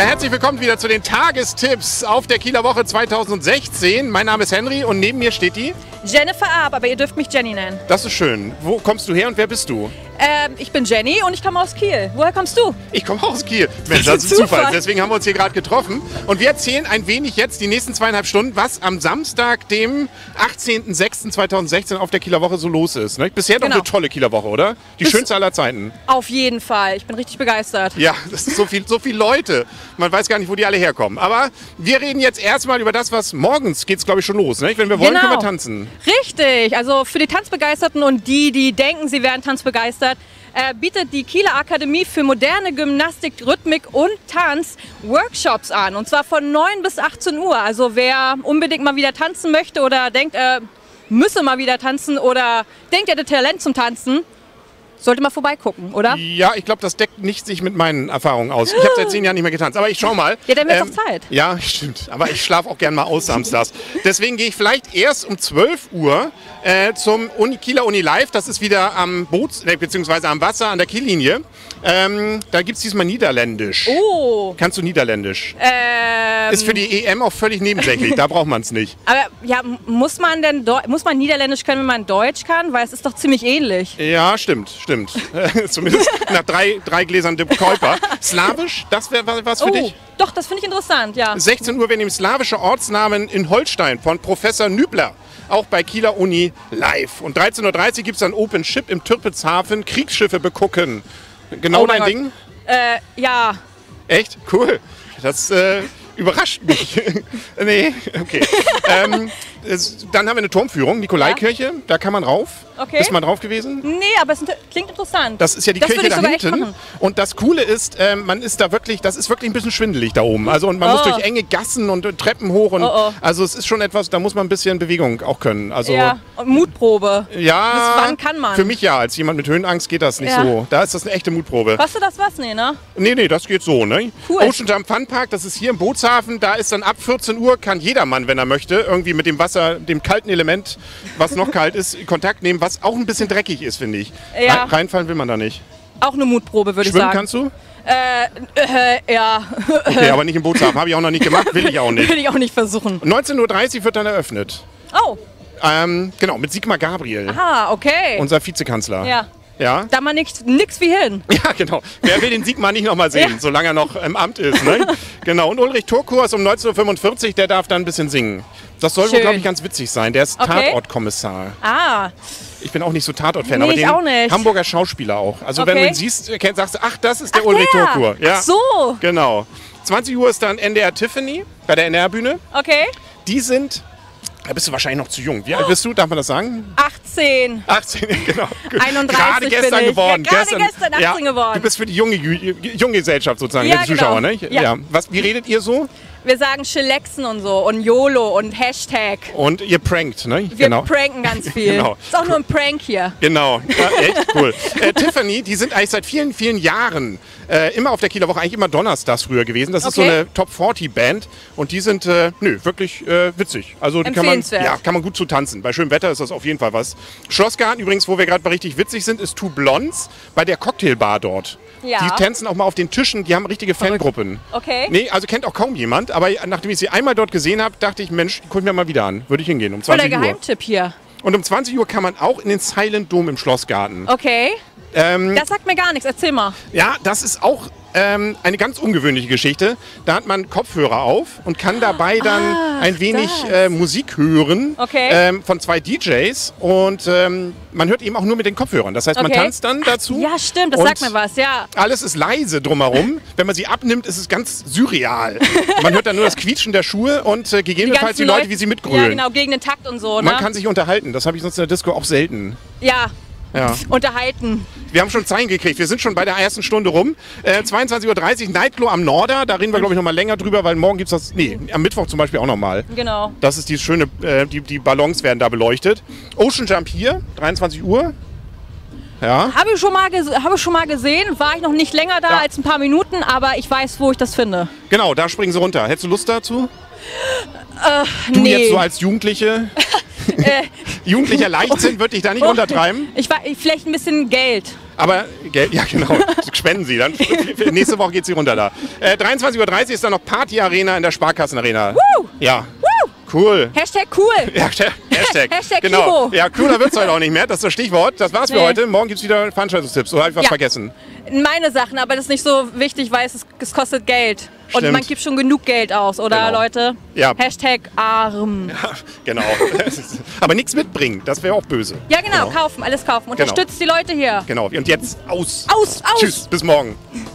Ja, herzlich willkommen wieder zu den Tagestipps auf der Kieler Woche 2016. Mein Name ist Henry und neben mir steht die Jennifer Ab, aber ihr dürft mich Jenny nennen. Das ist schön. Wo kommst du her und wer bist du? Ich bin Jenny und ich komme aus Kiel. Woher kommst du? Ich komme aus Kiel. Mensch, das ist Zufall. Deswegen haben wir uns hier gerade getroffen. Und wir erzählen ein wenig jetzt die nächsten 2,5 Stunden, was am Samstag, dem 18.06.2016 auf der Kieler Woche so los ist. Ne? Bisher doch eine tolle Kieler Woche, oder? Die schönste aller Zeiten. Auf jeden Fall. Ich bin richtig begeistert. Ja, das ist so viele Leute. Man weiß gar nicht, wo die alle herkommen. Aber wir reden jetzt erstmal über das, was morgens geht es, glaube ich, schon los. Ne? Wenn wir wollen, können wir tanzen. Richtig. Also für die Tanzbegeisterten und die denken, sie wären tanzbegeistert, bietet die Kieler Akademie für moderne Gymnastik, Rhythmik und Tanz Workshops an. Und zwar von 9 bis 18 Uhr. Also wer unbedingt mal wieder tanzen möchte oder denkt, müsse mal wieder tanzen oder denkt, er hätte Talent zum Tanzen, sollte mal vorbeigucken, oder? Ja, ich glaube, das deckt nicht sich mit meinen Erfahrungen aus. Ich habe seit 10 Jahren nicht mehr getanzt, aber ich schau mal. Ja, dann wird's doch Zeit. Ja, stimmt. Aber ich schlafe auch gern mal aus samstags. Deswegen gehe ich vielleicht erst um 12 Uhr zum Kieler Uni Live. Das ist wieder am beziehungsweise am Wasser an der Kiellinie. Da gibt es diesmal Niederländisch. Oh. Kannst du Niederländisch? Ist für die EM auch völlig nebensächlich. Da braucht man es nicht. Aber ja, muss man Niederländisch können, wenn man Deutsch kann? Weil es ist doch ziemlich ähnlich. Ja, stimmt. Zumindest nach drei Gläsern de Kuiper. Slawisch, das wäre was für dich? Doch, das finde ich interessant, ja. 16 Uhr, wir nehmen slawische Ortsnamen in Holstein von Professor Nübler. Auch bei Kieler Uni live. Und 13.30 Uhr gibt es dann Open Ship im Türpitzhafen, Kriegsschiffe begucken. Genau dein Ding? Ja. Echt? Cool. Das überrascht mich. Nee, okay. Dann haben wir eine Turmführung, Nikolaikirche, da kann man rauf. Okay. Bist du mal drauf gewesen? Nee, aber es klingt interessant. Das ist ja die Kirche da hinten. Und das Coole ist, man ist da wirklich, das ist wirklich ein bisschen schwindelig da oben. Also und man muss durch enge Gassen und Treppen hoch. Und, also es ist schon etwas, da muss man ein bisschen Bewegung auch können. Also, ja, und Mutprobe. Ja. Bis wann kann man? Für mich ja, als jemand mit Höhenangst geht das nicht so. Da ist das eine echte Mutprobe. Kostet das was? Nee, ne? Nee, das geht so, ne? Cool. Ocean Jump Fun Park, das ist hier im Bootshafen. Da ist dann ab 14 Uhr, kann jedermann, wenn er möchte, irgendwie mit dem Wasser, dem kalten Element, was noch kalt ist, Kontakt nehmen, was auch ein bisschen dreckig ist, finde ich. Ja. Reinfallen will man da nicht. Auch eine Mutprobe, würde ich sagen. Schwimmen kannst du? Ja. Okay, aber nicht im Bootshafen. Habe ich auch noch nicht gemacht, will ich auch nicht. Will ich auch nicht versuchen. 19.30 Uhr wird dann eröffnet. Oh. Genau, mit Sigmar Gabriel. Aha, okay. Unser Vizekanzler. Ja. Ja? Da mal nix wie hin. Ja, genau. Wer will den Sigmar nicht nochmal sehen, solange er noch im Amt ist. Ne? Genau. Und Ulrich Turkurs um 19.45 Uhr, der darf dann ein bisschen singen. Das soll wohl, glaube ich, ganz witzig sein. Der ist Tatortkommissar. Ah. Ich bin auch nicht so Tatort-Fan, Nee, aber den auch nicht. Hamburger Schauspieler auch. Also wenn du ihn siehst, sagst du, ach, das ist der Ulrich Turkur. Ja. Ach so. Genau. 20 Uhr ist dann NDR Tiffany bei der NDR-Bühne. Okay. Die sind... Da bist du wahrscheinlich noch zu jung. Wie alt bist du? Darf man das sagen? 18. 18, genau. 31 gerade gestern bin ich. geworden. Ja, gerade gestern 18 geworden. Du bist für die junge Gesellschaft sozusagen, Ja, die Zuschauer, genau. ne? Ja. Wie redet ihr so? Wir sagen Chillaxen und so und YOLO und Hashtag. Und ihr prankt, ne? Wir pranken ganz viel. Genau. Ist auch nur ein Prank hier. Genau, ja, echt cool. Tiffany, die sind eigentlich seit vielen, vielen Jahren immer auf der Kieler Woche, eigentlich immer donnerstags früher gewesen. Das ist so eine Top-40-Band und die sind wirklich witzig. Also die kann man gut zu tanzen. Bei schönem Wetter ist das auf jeden Fall was. Schlossgarten übrigens, wo wir gerade bei richtig witzig sind, ist Two Blondes bei der Cocktailbar dort. Ja. Die tanzen auch mal auf den Tischen, die haben richtige Fangruppen. Okay. Nee, also kennt auch kaum jemand, aber nachdem ich sie einmal dort gesehen habe, dachte ich, Mensch, guck ich mir mal wieder an. Würde ich hingehen um 20 Uhr. Der Geheimtipp hier. Und um 20 Uhr kann man auch in den Silent Dome im Schlossgarten. Okay. Das sagt mir gar nichts, erzähl mal. Ja, das ist auch eine ganz ungewöhnliche Geschichte. Da hat man Kopfhörer auf und kann dabei dann ein wenig Musik hören von 2 DJs und man hört eben auch nur mit den Kopfhörern. Das heißt, man tanzt dann dazu. Ja, stimmt, das sagt mir was, ja. Alles ist leise drumherum. Wenn man sie abnimmt, ist es ganz surreal. Man hört dann nur das Quietschen der Schuhe und gegebenenfalls die Leute, wie sie mitgrölen. Ja, genau, gegen den Takt und so. Ne? Man kann sich unterhalten. Das habe ich sonst in der Disco auch selten. Ja. Ja. Unterhalten. Wir haben schon Zeichen gekriegt. Wir sind schon bei der ersten Stunde rum. 22.30 Uhr Nightglow am Norder. Da reden wir, glaube ich, noch mal länger drüber, weil morgen gibt es das... Nee, am Mittwoch zum Beispiel auch noch mal. Genau. Das ist die schöne... Die Ballons werden da beleuchtet. Ocean Jump hier, 23 Uhr. Ja. Habe ich schon mal gesehen. War ich noch nicht länger da als ein paar Minuten, aber ich weiß, wo ich das finde. Genau, da springen sie runter. Hättest du Lust dazu? Du jetzt so als Jugendliche... Jugendlicher Leichtsinn wird dich da nicht untertreiben? Vielleicht ein bisschen Geld. Aber, ja genau, spenden Sie, dann nächste Woche geht sie runter da. 23:30 Uhr ist dann noch Party-Arena in der Sparkassenarena. Woo! Ja. Cool. Hashtag cool. Ja, Hashtag. Hashtag genau. Ivo. Ja, cooler wird es heute auch nicht mehr. Das ist das Stichwort. Das war's für heute. Morgen gibt es wieder Veranstaltungstipps. Oder habe ich was vergessen? Meine Sachen, aber das ist nicht so wichtig, weil es kostet Geld. Stimmt. Und man gibt schon genug Geld aus, oder Genau. Leute? Ja. Hashtag arm. Ja, genau. Aber nichts mitbringen. Das wäre auch böse. Ja, genau. Kaufen, alles kaufen. Unterstützt die Leute hier. Genau. Und jetzt aus. Aus. Tschüss. Bis morgen.